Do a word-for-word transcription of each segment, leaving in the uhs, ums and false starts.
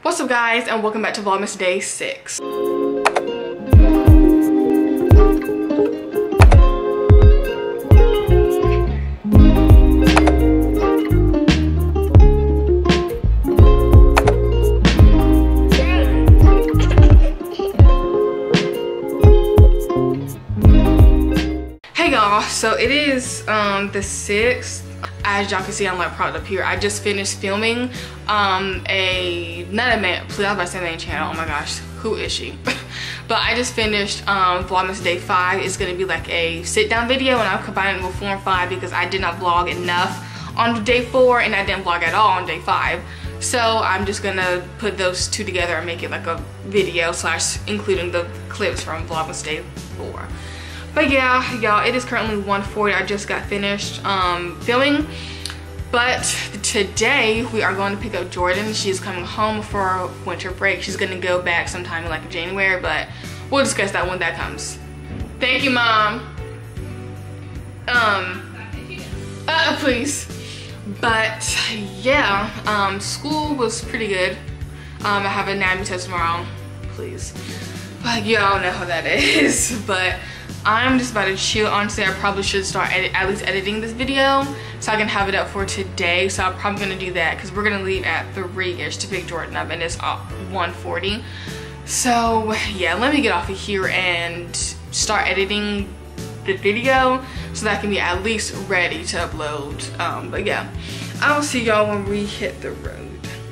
What's up guys, and welcome back to Vlogmas Day six. Hey y'all, so it is um, the sixth. As y'all can see, I'm like propped up here. I just finished filming um, a, not a man, please, I was about to say main channel, oh my gosh, who is she? But I just finished um, Vlogmas Day five. It's gonna be like a sit down video, and I'll combine it with Form five because I did not vlog enough on day four and I didn't vlog at all on day five. So I'm just gonna put those two together and make it like a video slash including the clips from Vlogmas Day four. But yeah, y'all, it is currently one forty. I just got finished um, filming. But today we are going to pick up Jordan. She's coming home for winter break. She's gonna go back sometime in like January, but we'll discuss that when that comes. Thank you, Mom. Um, uh, please. But yeah, um, school was pretty good. Um, I have an anatomy test tomorrow, please. But y'all know how that is. But I'm just about to chill. Honestly, I probably should start edit, at least editing this video so I can have it up for today. So I'm probably gonna do that because we're gonna leave at three-ish to pick Jordan up, and it's one forty. So yeah, let me get off of here and start editing the video so that I can be at least ready to upload. Um, but yeah, I'll see y'all when we hit the road.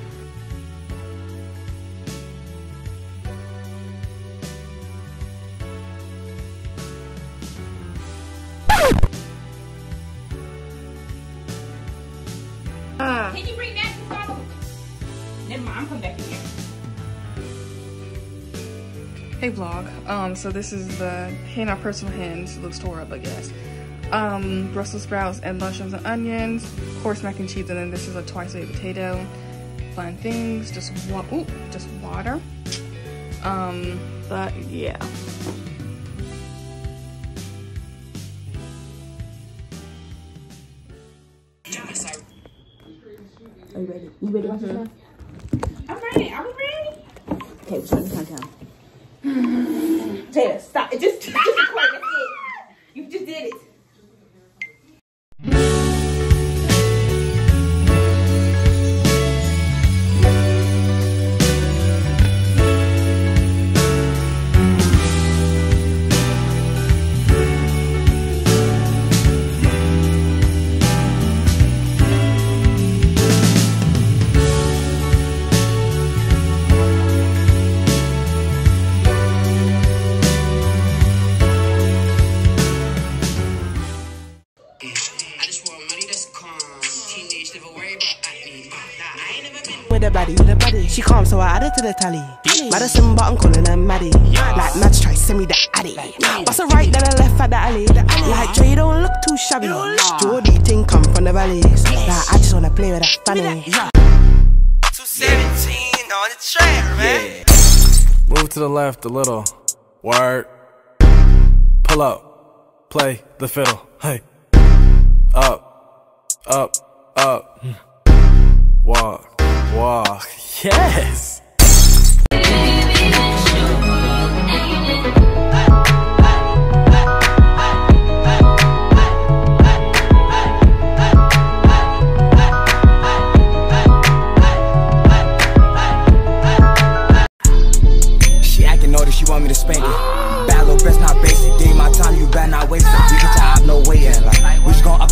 Uh, Can you bring that to Father? Never mind, I'm coming back in here. Hey vlog. Um, so this is the Hand Our Personal Hands little store up, I guess. Um, Brussels sprouts and mushrooms and onions, of course mac and cheese, and then this is a twice a potato. Fun things, just wa ooh, just water. Um, but yeah. Are you ready? You ready to watch Mm-hmm. this? I'm ready. Are we ready? Okay, we're starting the countdown. Taylor, stop. It just, just record. That's it. You just did it. With the body, the body. She calm, so I added to the tally. Madison, but I'm calling her Maddie. Like Mads try send me the addy. What's a right, then I left at the alley. Like Dre, don't look too shabby. Jordy thing come from the valleys. Like I just wanna play with that fanny. two seventeen on the track, man. Move to the left a little. Word. Pull up. Play the fiddle. Hey. Up. Up. Up. Walk. Walk. Yes. She acting naughty, she want me to spank it. Bad little bitch, not basic. Give my time, you better not waste it. We get to have no way in. Like, we just gon' up